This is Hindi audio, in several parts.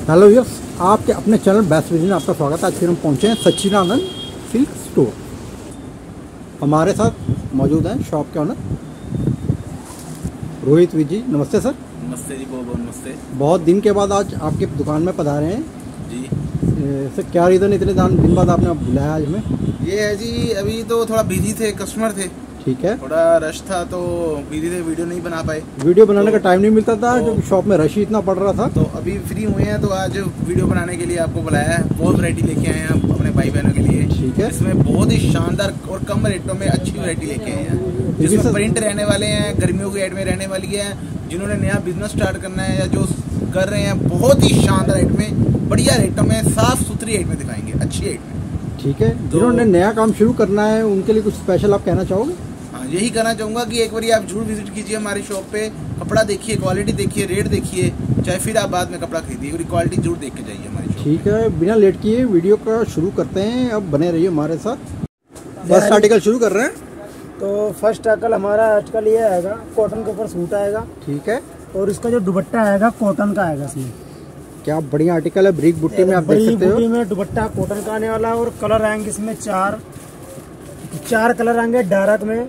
हेलो व्यूअर्स, आपके अपने चैनल बेस्ट विजन आपका स्वागत है। आज फिर हम पहुंचे हैं सच्चिदानंद सिल्क स्टोर। हमारे साथ मौजूद हैं शॉप के ऑनर रोहित विजी। नमस्ते सर। नमस्ते जी, बहुत नमस्ते। बहुत दिन के बाद आज आपके दुकान में पधारे हैं जी। सर, क्या रीज़न इतने दिन बाद आपने बुलाया आज हमें? ये है जी, अभी तो थोड़ा बिजी थे, कस्टमर थे, ठीक है, थोड़ा रश था तो बिजी थे, वीडियो नहीं बना पाए। वीडियो बनाने का टाइम नहीं मिलता था क्योंकि शॉप में रश ही इतना पड़ रहा था। तो अभी फ्री हुए हैं तो आज वीडियो बनाने के लिए आपको बुलाया है। बहुत वैरायटी लेके आए हैं हम अपने भाई बहनों के लिए। ठीक है, इसमें बहुत ही शानदार और कम रेटों में अच्छी वैरायटी लेके आए हैं, जिसमें प्रिंट रहने वाले हैं, गर्मियों की एड में रहने वाली है। जिन्होंने नया बिजनेस स्टार्ट करना है या जो कर रहे हैं, बहुत ही शानदार रेट में, बढ़िया रेटों में, साफ सुथरी रेट में दिखाएंगे, अच्छी रेट में। ठीक है, जिन्होंने नया काम शुरू करना है उनके लिए कुछ स्पेशल आप कहना चाहोगे? हाँ, यही कहना चाहूँगा कि एक बार आप जरूर विजिट कीजिए हमारी शॉप पे। कपड़ा देखिए, क्वालिटी देखिए, रेट देखिए, चाहे फिर आप बाद में कपड़ा खरीदिए, और क्वालिटी जरूर देख के जाइए हमारी शॉप। ठीक है, बिना लेट किए वीडियो का शुरू करते हैं। अब बने रहिए हमारे साथ। फर्स्ट आर्टिकल शुरू कर रहे हैं। तो फर्स्ट हमारा आर्टिकल ये आएगा, कॉटन के ऊपर सूट आएगा। ठीक है, और इसका जो दुपट्टा आएगा कॉटन का आएगा। इसमें क्या बढ़िया आर्टिकल है, ब्रिक बुट्टी में आप देख सकते हो। बुट्टी में दुपट्टा कॉटन का आने वाला, और कलर आएंगे इसमें चार कलर आएंगे डार्क में,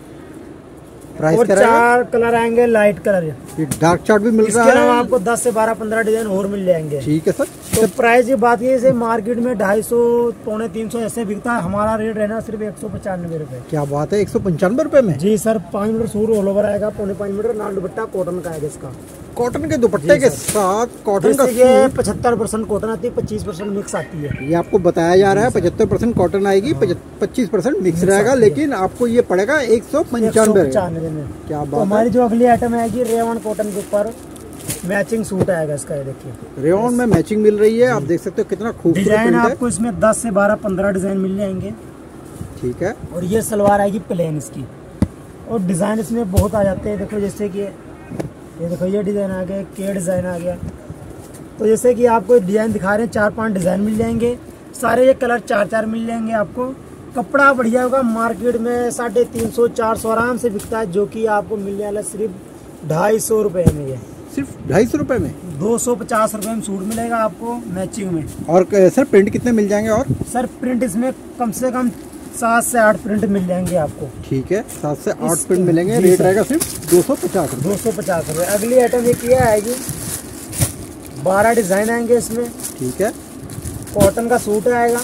प्राइस और 4 कलर आएंगे लाइट कलर। ये डार्क चार्ट भी मिल रहा है। इसके अलावा आपको 10 से 12-15 डिजाइन और मिल जाएंगे। ठीक है सर। तो प्राइस की बात ये है, मार्केट में 250 पौने 300 ऐसे बिकता है, हमारा रेट रहना सिर्फ 195 रुपए। क्या बात है, 195 रुपए में? जी sir, 5 metre suit all over आएगा, पौने 5 मीटर नाल दुपट्टा कॉटन का आएगा। इसका कॉटन के दुपट्टे के साथ कॉटन का ये 75% कॉटन आती है, 25% मिक्स आती है। ये आपको बताया जा रहा है 75% कॉटन आएगी, 25% मिक्स रहेगा, लेकिन आपको ये पड़ेगा 195 में। क्या बात है। हमारी जो अगली आइटम आएगी रेयन कॉटन के ऊपर मैचिंग सूट आएगा। इसका ये देखिए, रेयन में मैचिंग मिल रही है, आप देख सकते हो कितना खूबसूरत डिजाइन आपको इसमें 10 से 12-15 डिजाइन मिल जाएंगे। ठीक है, और ये सलवार आएगी प्लेन इसकी, और डिजाइन इसमें बहुत आ जाते हैं। देखो जैसे कि ये देखो, ये डिजाइन आ गया, के डिजाइन आ गया। तो जैसे कि आपको डिजाइन दिखा रहे हैं, 4-5 डिजाइन मिल जाएंगे, सारे ये कलर 4-4 मिल जाएंगे आपको। कपड़ा बढ़िया होगा, मार्केट में 350-400 आराम से बिकता है, जो कि आपको मिलने वाला सिर्फ 250 रुपए में। ये सिर्फ 250 रुपए में 250 रुपए में सूट मिलेगा आपको मैचिंग में। और सर प्रिंट कितने मिल जाएंगे? और सर प्रिंट इसमें कम से कम 7 से 8 प्रिंट मिल जाएंगे आपको। ठीक है, 7 से 8 प्रिंट मिलेंगे। रेट रहेगा सिर्फ 250 रुपये। 250 रुपये। अगली आइटम ये क्या आएगी, 12 डिजाइन आएंगे इसमें। ठीक है, कॉटन का सूट आएगा।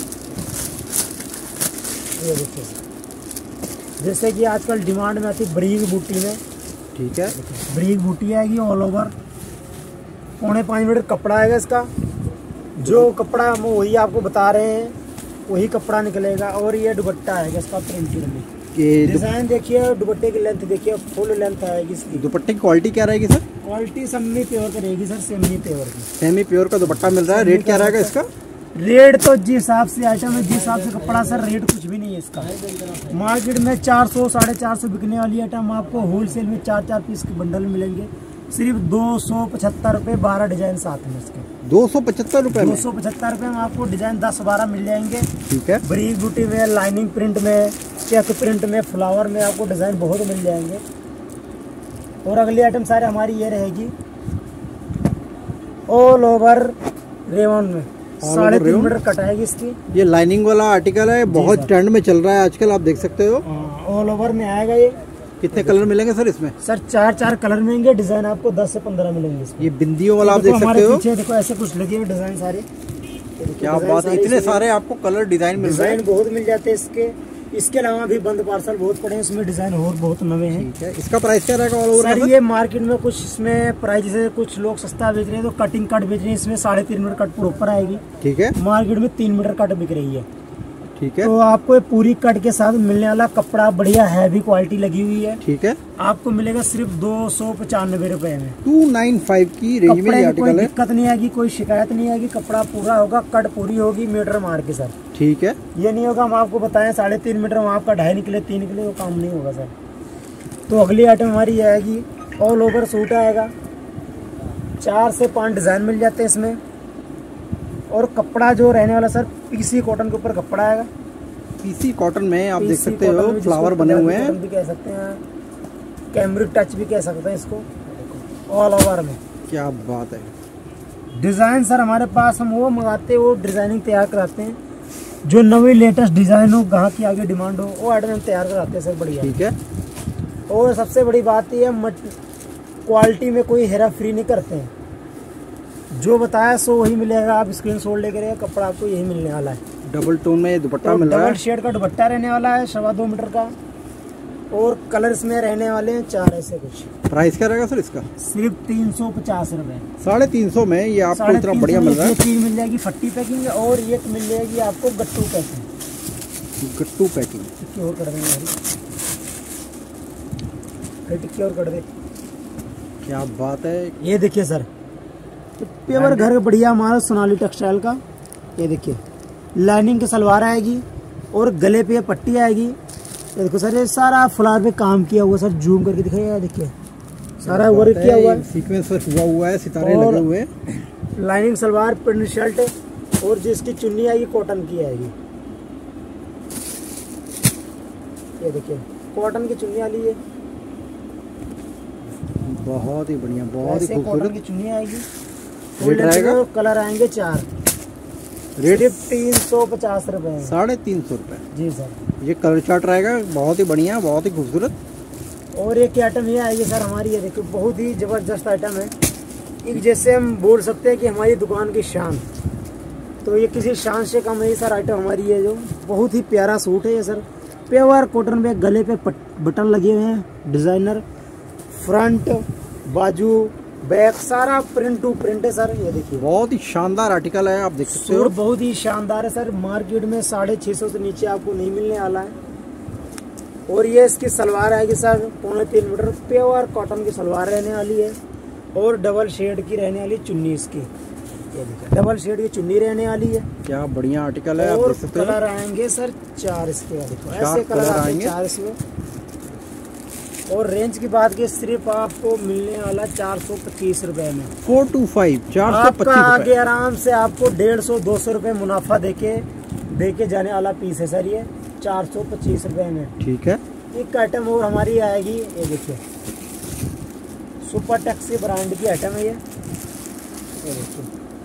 ये देखिए, जैसे कि आजकल डिमांड में आती है ब्रीक बूटी में। ठीक है, ब्रीक बूटी आएगी ऑल ओवर, पौने 5 मीटर कपड़ा आएगा इसका। जो कपड़ा हम वही आपको बता रहे हैं, वही कपड़ा निकलेगा। और ये दुपट्टा आएगा इसका प्रिंटेड में। डिजाइन देखिए, दुपट्टे की लेंथ देखिए, फुल लेंथ आएगी इसकी। दुपट्टे की क्वालिटी क्या रहेगी सर? क्वालिटी सेमी प्योर की रहेगी सर, सेमी प्योर की। सेमी प्योर का दुपट्टा मिल रहा है। रेट क्या रहेगा इसका? रेट तो जिस हिसाब से आइटम है, जिस हिसाब से कपड़ा, सर रेट कुछ भी नहीं है इसका। मार्केट में 400 450 बिकने वाली आइटम आपको होलसेल में 4-4 पीस के बंडल मिलेंगे, सिर्फ 275 रुपए, 12 डिजाइन साथ में इसके। 275 रुपए में? 275 रुपए में आपको डिजाइन 10-12 मिल जाएंगे। ठीक है, ब्रीक बूटी में, लाइनिंग प्रिंट में, चेक प्रिंट में, फ्लावर में आपको डिजाइन बहुत मिल जाएंगे। और अगली आइटम सारे हमारी ये रहेगी ऑल ओवर रेयन में, 3.5 मीटर कट आएगी इसकी। ये लाइनिंग वाला आर्टिकल है, बहुत ट्रेंड में चल रहा है आजकल, आप देख सकते हो। ऑल ओवर में आएगा ये। कितने कलर मिलेंगे सर इसमें? सर 4-4 कलर मिलेंगे, डिजाइन आपको 10 से 15 मिलेंगे इसमें। ये बिंदियों वाला आप देख सकते हो। पीछे देखो, ऐसे कुछ लगे हुए डिजाइन सारे। क्या बात है, इतने सारे आपको कलर डिजाइन मिल रहे हैं। डिजाइन बहुत मिल जाते हैं इसके। इसके अलावा भी बंद पार्सल बहुत पड़े हैं, इसमें डिजाइन और बहुत नवे हैं। ठीक है, इसका प्राइस क्या रहेगा ऑल ओवर? सर ये मार्केट में कुछ इसमें प्राइस, जैसे कुछ लोग सस्ता बेच रहे हैं तो कटिंग कट बेच रहे हैं, इसमें 3.5 मीटर कट प्रॉपर आएगी। ठीक है, मार्केट में 3 मीटर कट बिक रही है। ठीक है, तो आपको ये पूरी कट के साथ मिलने वाला कपड़ा बढ़िया हैवी क्वालिटी लगी हुई है। ठीक है, आपको मिलेगा सिर्फ 295 रुपए में। 295 की रेंज में कपड़े की कोई दिक्कत नहीं आएगी, कोई शिकायत नहीं आएगी। कपड़ा पूरा होगा, कट पूरी होगी, मीटर मार के सर। ठीक है, ये नहीं होगा हम आपको बताएं 3.5 मीटर वहाँ आपका 2.5 निकले, 3 निकले, वो काम नहीं होगा सर। तो अगली आइटम हमारी ये आएगी, ऑल ओवर सूट आएगा, 4 से 5 डिजाइन मिल जाते हैं इसमें। और कपड़ा जो रहने वाला सर पीसी कॉटन के ऊपर कपड़ा आएगा। पीसी कॉटन में आप देख सकते हो फ्लावर बने हुए हैं, भी कह सकते हैं, कैमरिक टच भी कह सकते हैं इसको, ऑल ओवर में। क्या बात है, डिज़ाइन सर हमारे पास हम वो मंगाते हैं, वो डिज़ाइनिंग तैयार कराते हैं, जो नवी लेटेस्ट डिज़ाइन हो, ग्राहक की आगे डिमांड हो, वो आइटम हम तैयार कराते हैं सर। बढ़िया। ठीक है। और सबसे बड़ी बात ये है, क्वालिटी में कोई हेरा फेरी नहीं करते हैं, जो बताया सो वही मिलेगा। आप स्क्रीनशॉट लेकर आइए, कपड़ा आपको यही मिलने वाला है। डबल टोन में दुपट्टा मिल रहा है, डबल शेड का दुपट्टा रहने वाला है, 2.25 मीटर का, और कलर्स में रहने वाले हैं 4 ऐसे कुछ। प्राइस क्या रहेगा सर इसका? सिर्फ 350 रुपए। 350 में ये आपको इतना बढ़िया मिल रहा है। 3 मिल जाएगी फट्टी पैकिंग, और एक मिल जाएगी आपको गट्टू पैकिंग। गट्टू पैकिंग टिक्की और कर देंगे, टिक्की और कर दे। क्या बात है। ये देखिए सर, पेवर घर का बढ़िया हमारा सोनाली टेक्सटाइल का। ये देखिए लाइनिंग की सलवार आएगी और गले पे पट्टी आएगी। ये देखो सर, ये सारा फ्लावर पे काम किया हुआ सर, जूम करके दिखाइए। देखिए सारा वर्क किया हुआ है, सीक्वेंस हुआ है, सितारे लगे हुए। लाइनिंग सलवार, प्रिंट शर्ट, और जिसकी चुन्नी आएगी कॉटन की आएगी। ये देखिए कॉटन की चुन्नी वाली है, बहुत ही बढ़िया, बहुत ही खूबसूरत कॉटन की चुन्नी आएगी। रेट रहेगा, कलर आएंगे 4। रेट 350 रुपए। 350 रुपए जी सर। ये कलर चार्ट रहेगा, बहुत ही बढ़िया, बहुत ही खूबसूरत। और एक आइटम ये आएगी सर हमारी, ये देखो बहुत ही जबरदस्त आइटम है। एक जैसे हम बोल सकते हैं कि हमारी दुकान की शान, तो ये किसी शान से कम है सर आइटम हमारी है। जो बहुत ही प्यारा सूट है ये सर, प्योर कॉटन पे, गले पे बटन लगे हुए हैं, डिजाइनर, फ्रंट, बाजू, बैक सारा प्रिंट टू प्रिंट है सर। ये देखिए बहुत ही शानदार आर्टिकल है, आप देख सकते हो। बहुत ही शानदार है सर, मार्केट में 650 से नीचे आपको नहीं मिलने वाला है। और ये इसकी सलवार आएगी सर 3.25 मीटर, प्योर कॉटन की सलवार रहने वाली है, और डबल शेड की रहने वाली चुन्नी इसकी। ये देखिए डबल शेड की चुन्नी रहने वाली है। क्या बढ़िया आर्टिकल है, आप देख सकते हो। कलर आएंगे सर 4 इसके, ऐसे कलर आएंगे 4 इसमें। और रेंज की बात की, सिर्फ आपको मिलने वाला 425 रुपए में। 425 425 आगे आराम से आपको 150-200 रुपए मुनाफा देके जाने वाला पीस है सर ये, 425 रुपए में। ठीक है। एक आइटम और हमारी आएगी, ये देखिए सुपर टैक्सी ब्रांड की आइटम है ये देखिए।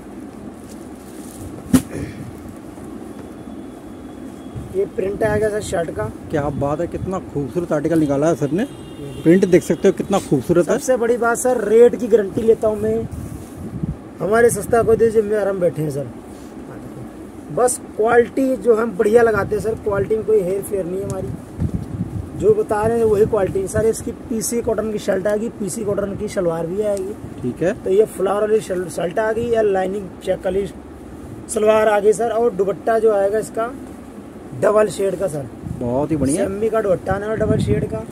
ये प्रिंट आएगा सर शर्ट का। क्या बात है, कितना खूबसूरत आर्टिकल निकाला है सर ने। प्रिंट देख सकते हो कितना खूबसूरत है। सबसे बड़ी बात सर, रेट की गारंटी लेता हूँ मैं, हमारे सस्ता को दे जिम्मेदार हम बैठे हैं सर। बस क्वालिटी जो हम बढ़िया लगाते हैं सर, क्वालिटी में कोई हेर फेर नहीं है हमारी, जो बता रहे हैं वही क्वालिटी सर। इसकी पीसी कॉटन की शर्ट आएगी, पीसी कॉटन की सलवार भी आएगी। ठीक है। तो ये फ्लावर वाली शर्ट आ गई, या लाइनिंग चेक वाली सलवार आ गई सर। और दुपट्टा जो आएगा इसका डबल शेड का सर, बहुत ही बढ़िया सेमी का दुपट्टा आने वाला डबल शेड का।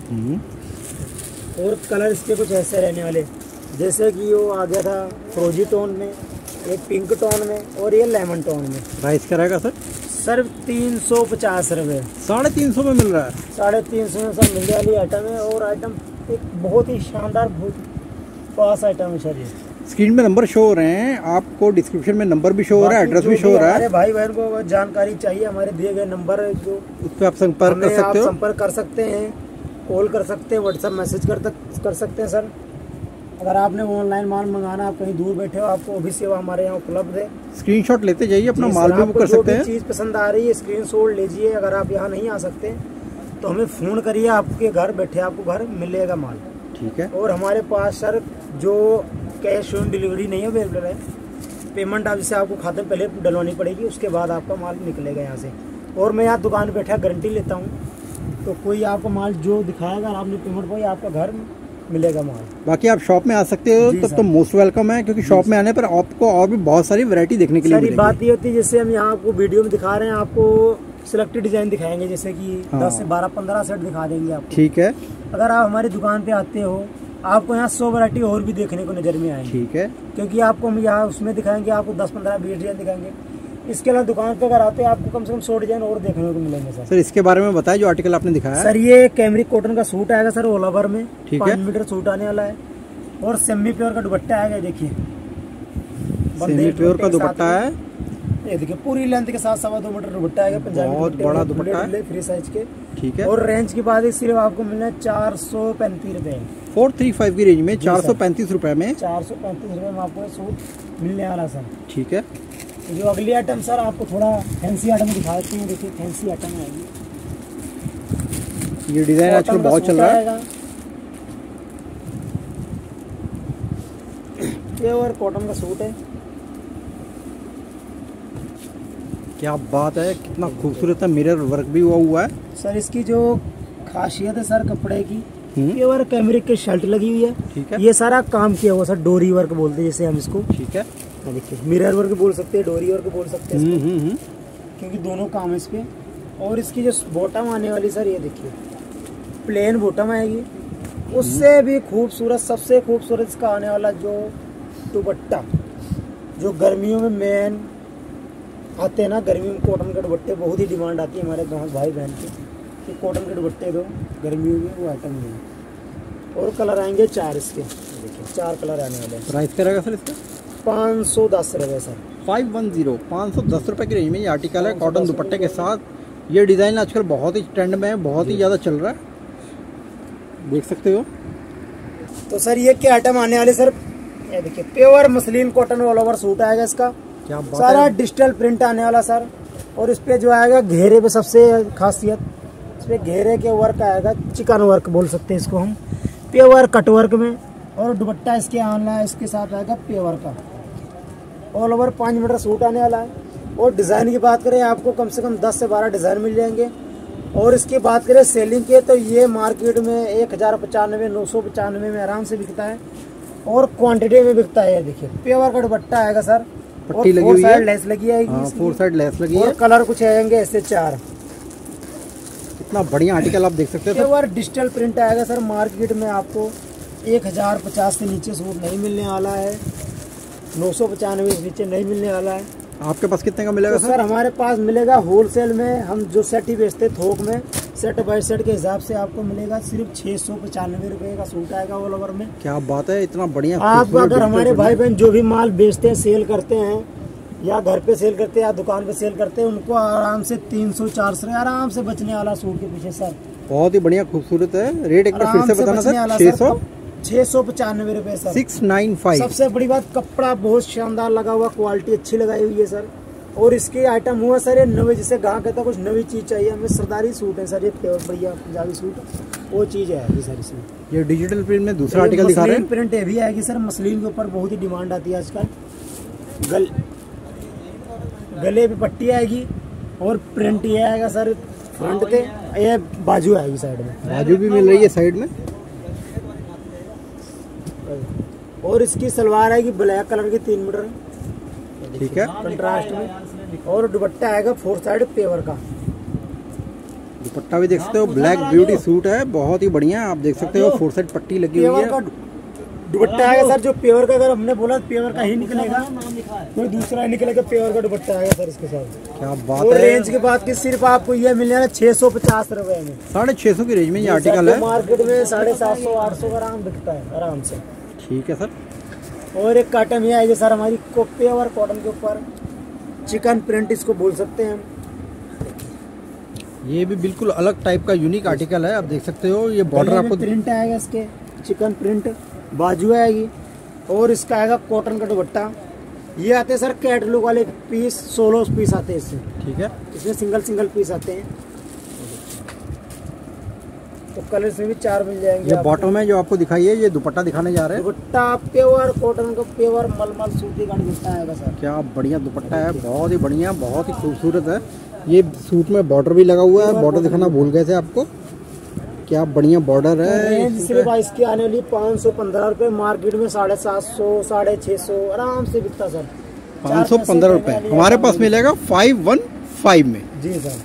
और कलर इसके कुछ ऐसे रहने वाले, जैसे कि वो आ गया था फ्रोजी टोन में, एक पिंक टोन में, और ये लेमन टोन में। प्राइस क्या रहेगा सर? सर 350 रुपए। 350 में मिल रहा है। 350 में सर मिलने वाली आइटम है। और आइटम एक बहुत ही शानदार, बहुत पास आइटम है सर ये। स्क्रीन में नंबर शो हो रहे हैं आपको, डिस्क्रिप्शन में नंबर भी शो हो रहा है, एड्रेस भी शो हो रहा है। हमारे भाई बहन को जानकारी चाहिए, हमारे दिए गए नंबर है जो, उस पर आप संपर्क कर सकते हो। संपर्क कर सकते हैं, कॉल कर सकते हैं, व्हाट्सएप मैसेज कर सकते हैं सर। अगर आपने ऑनलाइन माल मंगाना, आप कहीं दूर बैठे हो, आपको वो भी सेवा हमारे यहाँ उपलब्ध है। स्क्रीनशॉट लेते जाइए, अपना माल भी बुक कर सकते हैं। चीज़ पसंद आ रही है स्क्रीनशॉट लीजिए। अगर आप यहाँ नहीं आ सकते तो हमें फ़ोन करिए, आपके घर बैठे आपको घर मिलेगा माल। ठीक है। और हमारे पास सर जो कैश ऑन डिलीवरी नहीं अवेलेबल है, पेमेंट आप जैसे आपको खाते में पहले डलवानी पड़ेगी, उसके बाद आपका माल निकलेगा यहाँ से। और मैं यहाँ दुकान बैठा गारंटी लेता हूँ, तो कोई आपको माल जो दिखाएगा, आपने पेमेंट पाई, आपका घर मिलेगा माल। बाकी आप शॉप में आ सकते हो, तब तो मोस्ट वेलकम है, क्योंकि शॉप में आने पर आपको और भी बहुत सारी वैरायटी देखने के लिए मिलेगी। बात ये होती है, जैसे हम यहाँ आपको वीडियो में दिखा रहे हैं, आपको सिलेक्टेड डिजाइन दिखाएंगे, जैसे कि 10 से 12-15 सेट दिखा देंगे आपको। ठीक है। अगर आप हमारी दुकान पे आते हो, आपको यहाँ 100 वैरायटी और भी देखने को नजर में आएगी। ठीक है। क्योंकि आपको हम यहाँ उसमें दिखाएंगे, आपको 10-15-20 डिजाइन दिखाएंगे। इसके अलावा दुकान पे अगर आते हैं, आपको कम से कम 100 डिजाइन और देखने को मिलेंगे सर। इसके बारे में बताएं, जो आर्टिकल आपने दिखाया। सर ये कैमरिक कॉटन का सूट आएगा सर, ऑल ओवर में। ठीक है। 5 मीटर सूट आने वाला है, और सेमी प्योर का दुपट्टा आएगा। देखिए सेमी प्योर का दुपट्टा है, ये देखिए पूरी लेंथ के साथ 2.25 मीटर दुपट्टा आएगा। पंजाबी बहुत बड़ा दुपट्टा है, फ्री साइज के। ठीक है। और रेंज की बात है, सिर्फ आपको मिलना है 435 रुपए। 435 की रेंज में 435 रुपए में, 435 रुपए में आपको सूट मिलने वाला सर। ठीक है। जो अगली आइटम सर आपको थोड़ा फैंसी आइटम दिखा देते हैं। देखिए फैंसी आइटम आएगी। ये डिजाइन आजकल बहुत चल रहा है। ये और कॉटन का सूट है। क्या बात है, कितना खूबसूरत है, मिरर वर्क भी हुआ है सर। इसकी जो खासियत है सर कपड़े की, प्योर कैमरिक की शर्ट लगी हुई है। ठीक है। ये सारा काम किया हुआ सर, डोरी वर्क बोलते हैं जैसे हम इसको। ठीक है। देखिए मिरर वर्क बोल सकते हैं, डोरी वर्क बोल सकते हैं इसको, क्योंकि दोनों काम है इस पे। और इसकी जो बॉटम आने वाली सर, ये देखिए प्लेन बॉटम आएगी। उससे भी खूबसूरत, सबसे खूबसूरत इसका आने वाला जो दुपट्टा, जो गर्मियों में मेन आते हैं ना, गर्मियों में कॉटन के दुपट्टे बहुत ही डिमांड आती है हमारे गाँव भाई बहन की कि कॉटन के दुपट्टे दो गर्मियों में, वो आइटम नहीं है। और कलर आएंगे 4 इसके। देखिए 4 कलर आने वाले हैं। प्राइस क्या रहेगा सर इसका? 510 रुपये सर। 510 रुपये की रेंज में ये आर्टिकल है कॉटन दुपट्टे के साथ। ये डिज़ाइन आजकल बहुत ही ट्रेंड में है, बहुत ही ज़्यादा चल रहा है, देख सकते हो। तो सर ये क्या आइटम आने वाले सर, ये देखिए pure muslin cotton all over suit आएगा इसका। क्या बात सारा है। डिजिटल प्रिंट आने वाला सर। और इस पे जो आएगा घेरे पे, सबसे खासियत इस पे घेरे के वर्क आएगा, चिकन वर्क बोल सकते हैं इसको हम, प्योर कट वर्क में। और दुपट्टा इसके आना है, इसके साथ आएगा प्योर का ऑल ओवर 5 मीटर सूट आने वाला है। और डिज़ाइन की बात करें, आपको कम से कम 10 से 12 डिज़ाइन मिल जाएंगे। और इसकी बात करें सेलिंग के, तो ये मार्केट में 1095, 995 में आराम से बिकता है और क्वांटिटी में बिकता है। ये देखिए प्योर का दुपट्टा आएगा सर, पट्टी लगी हुई है, लेस लगी आएगी। 4 साइड लेस लगी है। और कलर कुछ आएंगे ऐसे 4। इतना बढ़िया आर्टिकल आप देख सकते हो। प्योर डिजिटल प्रिंट आएगा सर। मार्केट में आपको 1050 से नीचे सूट नहीं मिलने वाला है, 995 से नीचे नहीं मिलने वाला है। आपके पास कितने का मिलेगा तो सर हमारे पास मिलेगा होलसेल में, हम जो सेट ही बेचते थोक में, सेट बाय सेट के हिसाब से आपको मिलेगा सिर्फ 695 रुपये का सूट आएगा ऑल ओवर में। क्या बात है, इतना बढ़िया। आप अगर हमारे भाई बहन जो भी माल बेचते हैं, सेल करते हैं, या घर पे सेल करते हैं या दुकान पे सेल करते हैं, उनको आराम से 300-400 आराम से बचने वाला सूट के पीछे सर। बहुत ही बढ़िया खूबसूरत है। रेट एक बार फिर से बताना सर। 695 रुपये सर। 695। सबसे बड़ी बात, कपड़ा बहुत शानदार लगा हुआ, क्वालिटी अच्छी लगाई हुई है सर। और इसके आइटम हुआ सर ये नवे, जिसे गाँव कहता कुछ नई चीज चाहिए हमें, सरदारी सूट है सर ये, प्योर बढ़िया पंजाबी सूट, वो चीज है सर इसमें। ये डिजिटल प्रिंट में दूसरा आर्टिकल दिखा रहे हैं। प्रिंट भी आएगी सर। मसलिन के ऊपर बहुत ही डिमांड आती है आजकल। गले पे पट्टी आएगी और प्रिंट ये आएगा सर फ्रंट पे, ये बाजू आएगी साइड में, बाजू भी मिल रही है साइड में। और इसकी सलवार आएगी ब्लैक कलर की 3 मीटर, ठीक है, कंट्रास्ट में। और दुपट्टा आएगा 4 साइड पेवर का। दुपट्टा भी देख सकते हो, ब्लैक ब्यूटी सूट है, बहुत ही बढ़िया। आप देख सकते हो 4 साइड पट्टी लगी हुई है। दुपट्टा आएगा सर जो प्योर का, अगर हमने बोला प्योर का ही निकलेगा, कोई दूसरा निकलेगा, प्योर का दुपट्टा आएगा सर इसके साथ। क्या बात और है। रेंज की बात की, सिर्फ आपको ये मिल जाएगा 650 रुपए में। 650 की रेंज में ये आर्टिकल है। मार्केट में 750-800 का आराम बिकता है आराम से। ठीक है सर। और एक काटन ये आएगी सर हमारी प्योर कॉटन के ऊपर, चिकन प्रिंट इसको बोल सकते हैं हम। ये भी बिल्कुल अलग टाइप का यूनिक आर्टिकल है, आप देख सकते हो। ये बॉर्डर आपको प्रिंट आएगा इसके, चिकन प्रिंट, बाजू आएगी। और इसका आएगा कॉटन का दुपट्टा। ये आते हैं सर कैटलॉग वाले पीस, 16 पीस आते हैं इससे। ठीक है। इसमें सिंगल पीस आते हैं। तो कलर में भी 4 मिल जाएंगे। ये बॉटम में जो आपको दिखाई है, ये दुपट्टा दिखाने जा रहे हैं। दुपट्टा प्योर कॉटन का, प्योर मलमल सूती का दुपट्टा आएगा सर। क्या बढ़िया दुपट्टा है, बहुत ही बढ़िया, बहुत ही खूबसूरत है। ये सूट में बॉर्डर भी लगा हुआ है, बॉर्डर दिखाना भूल गए थे आपको। क्या बढ़िया बॉर्डर है। सिर्फ इसकी आने वाली 515 रुपये, मार्केट में 750, 650 आराम से बिकता सर। 515 रुपये हमारे पास मिलेगा 515 में। जी सर,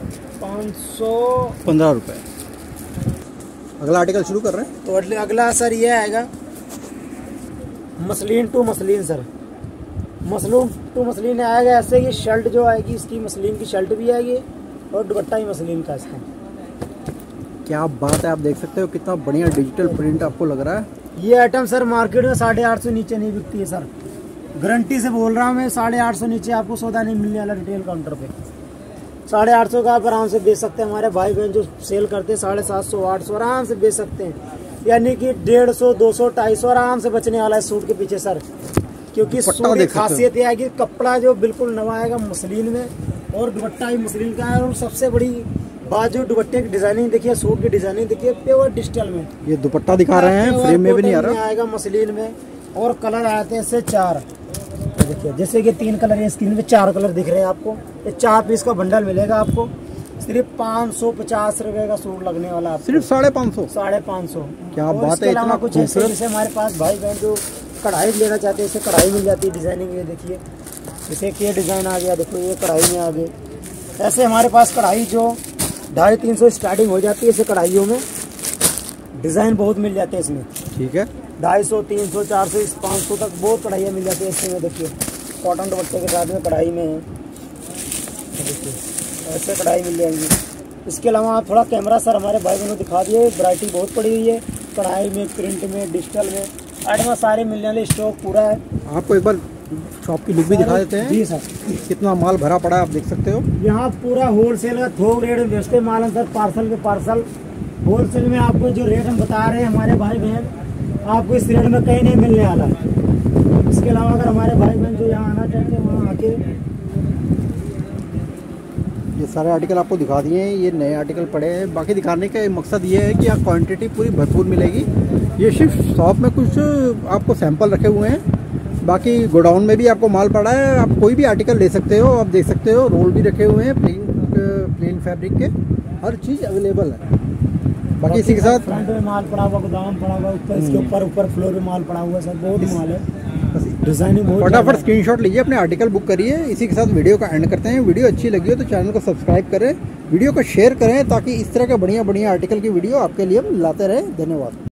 515 रुपये। अगला आर्टिकल शुरू कर रहे हैं। तो अगला सर ये आएगा muslin to muslin sir. Muslin to muslin आएगा ऐसे कि शर्ट जो आएगी इसकी मसलिन की शर्ट भी आएगी और दुपट्टा ही मसलिन का इसका। क्या बात है, आप देख सकते हो कितना बढ़िया डिजिटल प्रिंट आपको लग रहा है। ये आइटम सर मार्केट में 850 नीचे नहीं बिकती है सर, गारंटी से बोल रहा हूँ मैं। 850 नीचे आपको सौदा नहीं मिलने वाला रिटेल काउंटर पे। 850 का आप आराम से बेच सकते हैं। हमारे भाई बहन जो सेल करते हैं 750, 800 आराम से बेच सकते हैं। यानी कि 150, 200, 250 आराम से बचने वाला है सूट के पीछे सर। क्योंकि दुपट्टा सूट की देख सकते हो। खासियत यह है कि कपड़ा जो बिल्कुल नवा आएगा मसलिन में, और दुपट्टा भी मसलिन का है। और सबसे बड़ी बात जो दुपट्टे की डिजाइनिंग देखिए, सूट की डिजाइनिंग देखिए, प्योर डिजिटल में ये दुपट्टा दिखा रहे हैं, फ्रेम में भी नहीं आ रहा। आएगा मसलिन में, और कलर आते हैं इससे 4। देखिए जैसे कि 3 कलर है स्क्रीन पे, 4 कलर दिख रहे हैं आपको। ये 4 पीस का बंडल मिलेगा आपको। सिर्फ 550 रुपए का सूट लगने वाला आपको। सिर्फ 550। 550। क्या और बात इसके है, अलावा इतना कुछ ऐसे खूबसूरत। जैसे हमारे पास भाई बहन जो कढ़ाई लेना चाहते हैं, इसे कढ़ाई मिल जाती है डिजाइनिंग। ये देखिए जैसे कि डिजाइन आ गया, देखो ये कढ़ाई में आ गए। ऐसे हमारे पास कढ़ाई जो 250-300 स्टार्टिंग हो जाती है। इसे कढ़ाइयों में डिजाइन बहुत मिल जाते हैं इसमें। ठीक है, 250, 300, 400, 500 तक बहुत कढ़ाइयाँ मिल जाती है इसमें। देखिए कॉटन दुपट्टे के साथ में कढ़ाई में है, देखिए ऐसे कढ़ाई मिल जाएंगी। इसके अलावा आप थोड़ा कैमरा सर हमारे भाई बहनों दिखा दिए, वैरायटी बहुत पड़ी हुई है कढ़ाई में, प्रिंट में, डिजिटल में, आइटम सारे मिलने वाले, स्टॉक पूरा है। आपको एक बार शॉप की लुक भी दिखा देते हैं। जी सर, कितना माल भरा पड़ा है, आप देख सकते हो। यहाँ पूरा होलसेल का थोक रेट में बेचते माल है सर, पार्सल के पार्सल। होलसेल में आपको जो रेट हम बता रहे हैं हमारे भाई बहन, आपको इस रेट में कहीं नहीं मिलने वाला। इसके अलावा अगर हमारे भाई बहन जो यहाँ आना चाहते हैं वहाँ आके, ये सारे आर्टिकल आपको दिखा दिए हैं, ये नए आर्टिकल पड़े हैं। बाकी दिखाने का मकसद ये है कि आप क्वांटिटी पूरी भरपूर मिलेगी। ये सिर्फ शॉप में कुछ आपको सैंपल रखे हुए हैं, बाकी गोडाउन में भी आपको माल पड़ा है। आप कोई भी आर्टिकल ले सकते हो। आप देख सकते हो रोल भी रखे हुए हैं, प्लेन फैब्रिक के, हर चीज़ अवेलेबल है। बाकी इसी के साथ फ्रंट में माल पड़ा हुआ, गोदाम पड़ा हुआ, ऊपर इसके ऊपर फ्लोर में माल पड़ा हुआ, सब बहुत माल है। डिजाइनिंग बहुत फटाफट स्क्रीनशॉट लीजिए, अपने आर्टिकल बुक करिए। इसी के साथ वीडियो का एंड करते हैं। वीडियो अच्छी लगी हो तो चैनल को सब्सक्राइब करें, वीडियो को शेयर करें, ताकि इस तरह के बढ़िया बढ़िया आर्टिकल की वीडियो आपके लिए हम लाते रहें। धन्यवाद।